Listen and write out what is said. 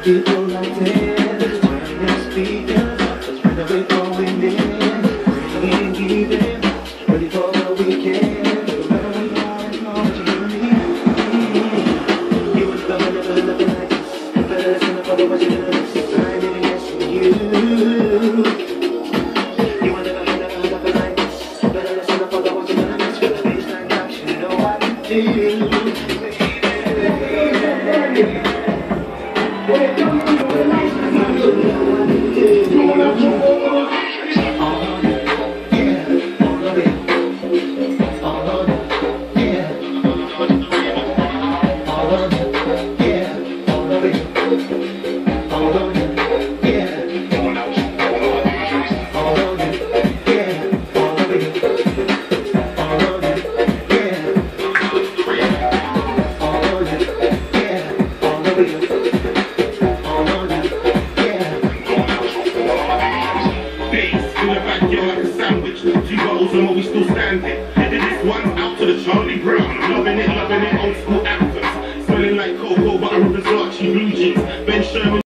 people like this. Turn your speakers up, let's bring the way going in. Bringing giving, ready for the weekend. Remember when you are in all that you need. You would love it, never love it like this. Better listen up, otherwise you're gonna miss it. I didn't guess you. You would never love it like this. Better listen up, otherwise you're gonna miss it. With the baseline drops, you know what to do. Charlie Brown, loving it, old school anthems. Smelling like cocoa, butter, Versace, blue jeans, Ben Sherman.